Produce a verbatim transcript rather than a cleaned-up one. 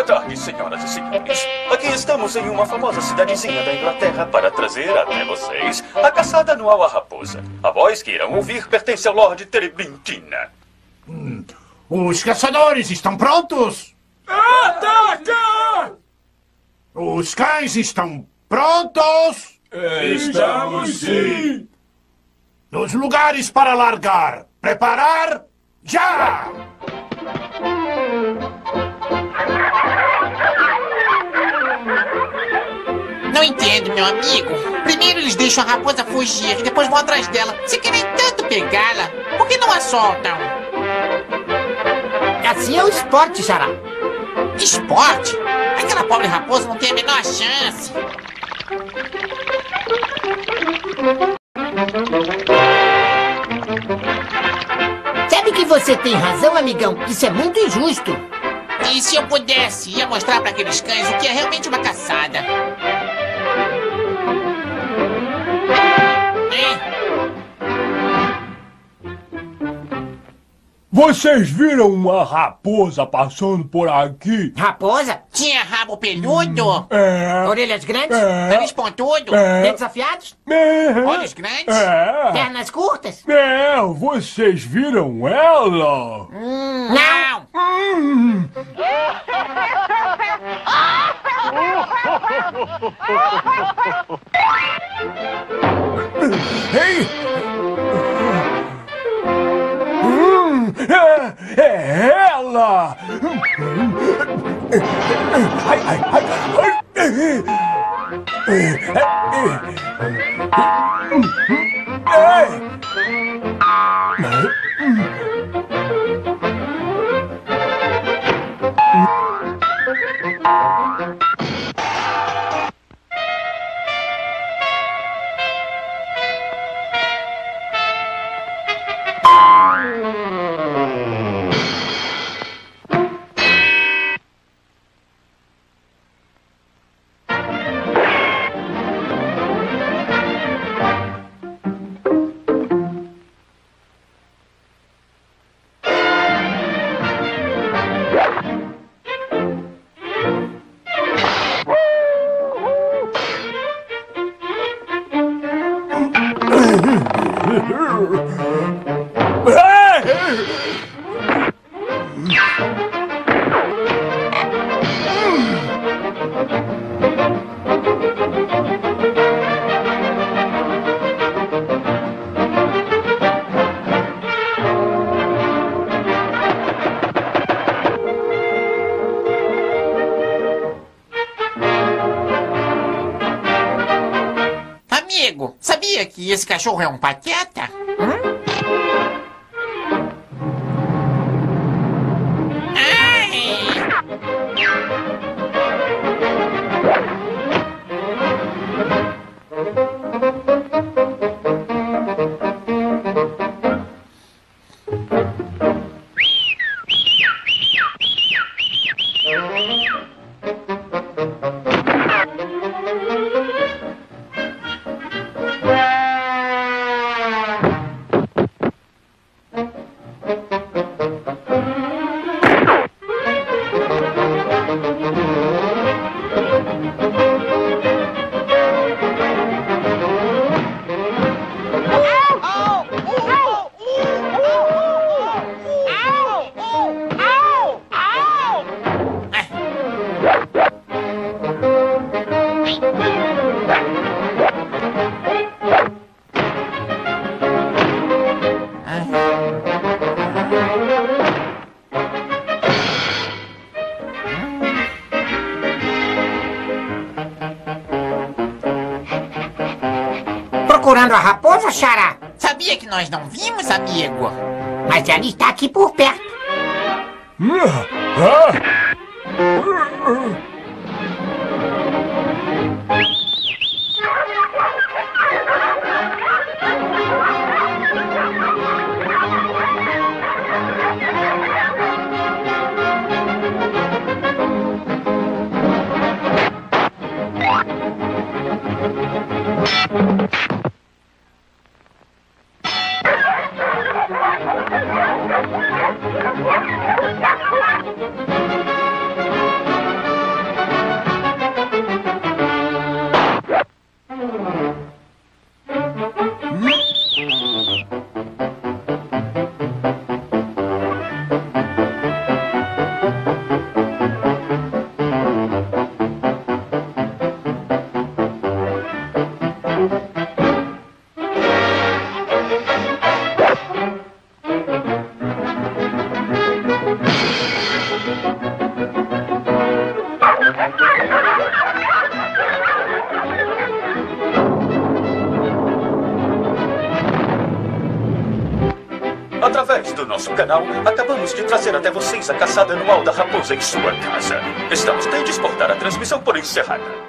tarde, senhoras e senhores. Aqui estamos em uma famosa cidadezinha da Inglaterra para trazer até vocês a caçada anual à raposa. A voz que irão ouvir pertence ao Lord Terebintina. Hum, os caçadores estão prontos? Ataca! Os cães estão prontos? Estamos sim! Nos lugares para largar. Preparar? Já! Não entendo, meu amigo. Primeiro eles deixam a raposa fugir e depois vão atrás dela. Se querem tanto pegá-la, por que não a soltam? Assim é o esporte, Xará. Esporte? Aquela pobre raposa não tem a menor chance. Sabe que você tem razão, amigão? Isso é muito injusto. E se eu pudesse, ia mostrar para aqueles cães o que é realmente uma caçada. Vocês viram uma raposa passando por aqui? Raposa? Tinha rabo peludo? É. Orelhas grandes? É. Nariz pontudo? É. Dentes afiados? É. Olhos grandes? É. Pernas curtas? É, vocês viram ela? Hum, não! Hum. Ei! Hum, é, é ela! Ai, ai, ai, ai. Amigo, sabia que esse cachorro é um pateta? Hum? Procurando a raposa, Xará? Sabia que nós não vimos, amigo? Mas ela está aqui por perto. fãs do nosso canal, acabamos de trazer até vocês a caçada anual da raposa em sua casa. Estamos tentes por dar a transmissão por encerrada.